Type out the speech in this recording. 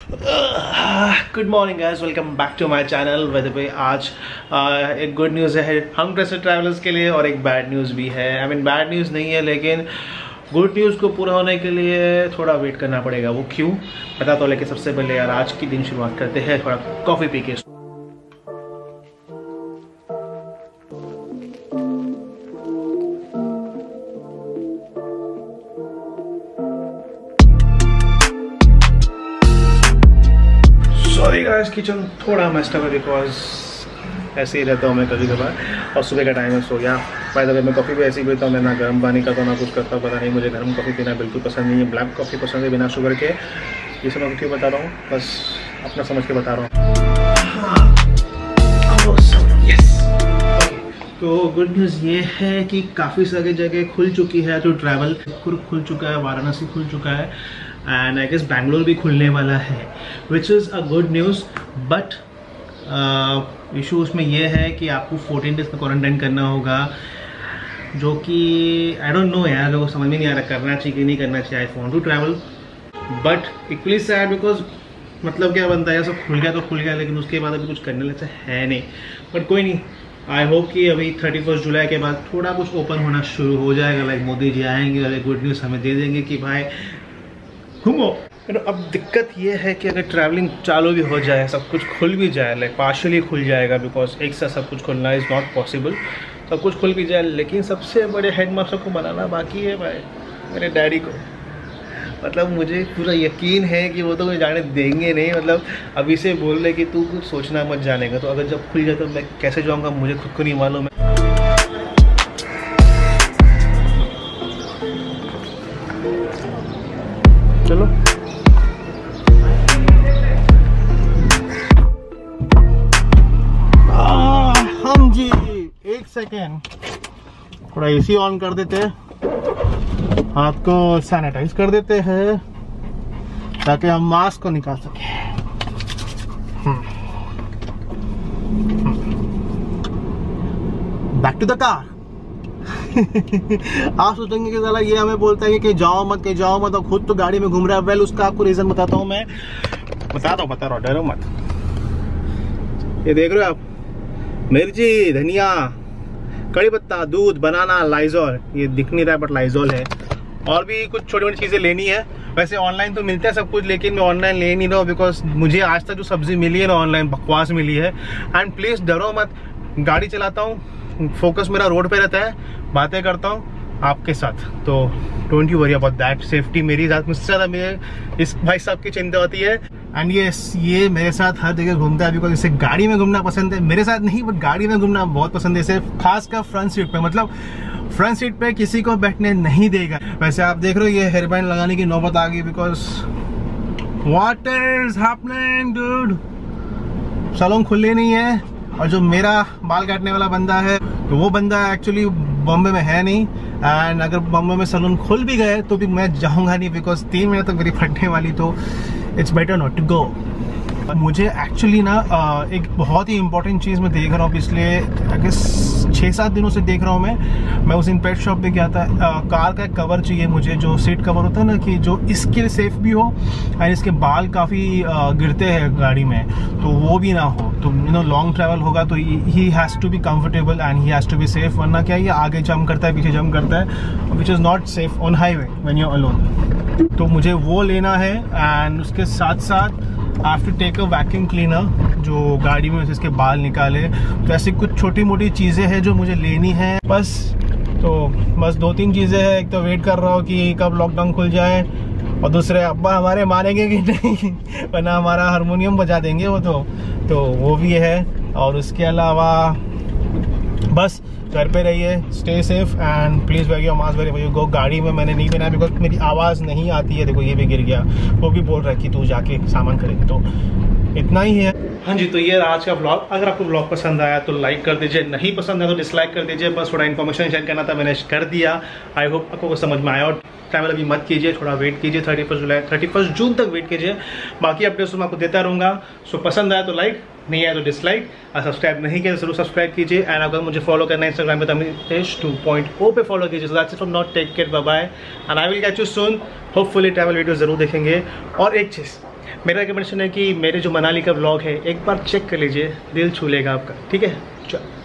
Good morning guys, welcome back to my channel. वैसे भाई आज एक गुड न्यूज़ है हम ट्रस्टेड ट्रैवलर्स के लिए और एक बैड न्यूज़ भी है। आई मीन बैड न्यूज़ नहीं है, लेकिन गुड न्यूज़ को पूरा होने के लिए थोड़ा वेट करना पड़ेगा। वो क्यों पता तो, लेकिन सबसे पहले यार आज की दिन शुरुआत करते हैं थोड़ा कॉफ़ी पी के। सॉरी गाइस, किचन थोड़ा मेस्ड अप है बिकॉज ऐसे ही रहता हूँ मैं कभी कभार, और सुबह का टाइम है। सो या बाय द वे मैं कॉफ़ी भी ऐसे ही पीता हूँ, मैं ना गर्म पानी करता हूँ ना कुछ करता हूँ। पता नहीं, मुझे गर्म कॉफ़ी पीना बिल्कुल पसंद नहीं है। ब्लैक कॉफ़ी पसंद है बिना शुगर के। ये सब मैं क्यों बता रहा हूँ, बस अपना समझ के बता रहा हूँ। तो गुड न्यूज़ ये है कि काफ़ी सारी जगह खुल चुकी है टू ट्रैवल। खुल चुका है, वाराणसी खुल चुका है, एंड आई गेस बैंगलोर भी खुलने वाला है, which is a good news. But issue उसमें यह है कि आपको 14 डेज का क्वारंटाइन करना होगा, जो कि आई डोंट नो यार, लोगों को समझ में नहीं आ रहा करना चाहिए कि नहीं करना चाहिए। I want to travel but equally sad because मतलब क्या बनता है, सब खुल गया तो खुल गया, लेकिन उसके बाद अभी कुछ करने लगता है नहीं। बट कोई नहीं, आई होप कि अभी 31 जुलाई के बाद थोड़ा कुछ ओपन होना शुरू हो जाएगा। लाइक मोदी जी आएंगे और एक गुड न्यूज़ हमें दे देंगे कि भाई घूमो। अब दिक्कत ये है कि अगर ट्रैवलिंग चालू भी हो जाए, सब कुछ खुल भी जाए, लाइक पार्शियली खुल जाएगा बिकॉज एक साथ सब कुछ खुलना इज़ नॉट पॉसिबल। सब कुछ खुल भी जाए, लेकिन सबसे बड़े हेडमास्टर को बनाना बाकी है भाई, मेरे डैडी को। मतलब मुझे पूरा यकीन है कि वो तो मुझे जाने देंगे नहीं। मतलब अभी से बोल रहे कि तू कुछ सोचना मत जाने का, तो अगर जब खुल जाए तो मैं कैसे जाऊँगा मुझे खुद को नहीं मालूम है। चलो हम जी एक सेकेंड थोड़ा एसी ऑन कर देते हैं, हाथ को सैनिटाइज कर देते हैं ताकि हम मास्क को निकाल सके। Back to the car. आप सोचेंगे कि साला ये हमें बोलता है कि जाओ मत, कि जाओ मत, और खुद तो गाड़ी में घूम रहा है। वेल, उसका आपको रीजन बताता हूँ मैं, बता रहा हूँ, डरो मत। ये देख रहे हो आप, मिर्ची, धनिया, कड़ी पत्ता, दूध, बनाना, लाइजॉल। ये दिख नहीं रहा है बट लाइजॉल है। और भी कुछ छोटी मोटी चीज़ें लेनी है। वैसे ऑनलाइन तो मिलता है सब कुछ, लेकिन मैं ऑनलाइन ले नहीं रहा हूँ बिकॉज मुझे आज तक जो सब्जी मिली है ना ऑनलाइन, बकवास मिली है। एंड प्लीज़ डरो मत, गाड़ी चलाता हूँ, फोकस मेरा रोड पे रहता है, बातें करता हूँ आपके साथ, तो don't you worry about that. Safety मेरी मुझसे ज़्यादा मेरे इस भाई साहब की चिंता होती है। एंड ये मेरे साथ हर जगह घूमता है बिकॉज इसे गाड़ी में घूमना पसंद है। मेरे साथ नहीं, बट गाड़ी में घूमना बहुत पसंद है इसे, खासकर फ्रंट सीट पे। मतलब फ्रंट सीट पे किसी को बैठने नहीं देगा। वैसे आप देख रहे हो ये हेयर बैंड लगाने की नौबत आ गई because what is happening dude, salon खुले नहीं है। और जो मेरा बाल काटने वाला बंदा है, तो वो बंदा एक्चुअली बॉम्बे में है नहीं। एंड अगर बॉम्बे में सैलून खुल भी गए तो भी मैं जाऊंगा नहीं बिकॉज 3 महीने तक मेरी फटने वाली, तो it's better not to go. मुझे एक्चुअली ना एक बहुत ही इंपॉर्टेंट चीज़ मैं देख रहा हूँ, पिछले अगर 6-7 दिनों से देख रहा हूँ मैं उस इन पेट शॉप पे गया था। कार का एक कवर चाहिए मुझे, जो सीट कवर होता है ना, कि जो इसके लिए सेफ भी हो एंड इसके बाल काफ़ी गिरते हैं गाड़ी में, तो वो भी ना हो। तो लॉन्ग ट्रैवल होगा तो he has to be comfortable and he has to be safe, वरना क्या ये आगे जंप करता है, पीछे जंप करता है, which is not safe on highway when you are alone. तो मुझे वो लेना है। एंड उसके साथ साथ I have to take a vacuum cleaner जो गाड़ी में इसके बाल निकाले। तो ऐसी कुछ छोटी मोटी चीज़ें हैं जो मुझे लेनी है बस। तो बस 2-3 चीज़ें हैं। एक तो वेट कर रहा हूँ कि कब लॉकडाउन खुल जाए, और दूसरे अब्बा हमारे मानेंगे कि नहीं, वरना हमारा हारमोनियम बजा देंगे वो तो वो भी है। और उसके अलावा बस घर पे रहिए, stay safe and please wear your mask where you go. गाड़ी में मैंने नहीं पहना बिकॉज मेरी आवाज़ नहीं आती है। देखो ये भी गिर गया, वो भी बोल रहा है कि तू जाके सामान खरीद। तो इतना ही है। हाँ जी, तो ये आज का ब्लॉग। अगर आपको ब्लॉग पसंद आया तो लाइक कर दीजिए, नहीं पसंद आया तो डिसलाइक कर दीजिए। बस थोड़ा इन्फॉर्मेशन शेयर करना था, मैंने कर दिया। आई होप आपको समझ में आया। और ट्रैवल अभी मत कीजिए, थोड़ा वेट कीजिए, 31 जून तक वेट कीजिए। बाकी अपडेट्स मैं आपको देता रहूँगा। सो पसंद आया तो लाइक, नहीं आया तो डिसलाइक। और सब्सक्राइब नहीं किया तो जरूर सब्सक्राइब कीजिए। एंड अगर मुझे फॉलो करना है इंस्टाग्राम पे तो अमितेश 2.0 पे फॉलो कीजिए। So that's it from not, take care, bye bye and I will catch you soon. Hopefully travel video जरूर देखेंगे। और एक चीज़, मेरा रिकमेंडेशन है कि मेरे जो मनाली का व्लॉग है एक बार चेक कर लीजिए, दिल छू लेगा आपका। ठीक है, चलो।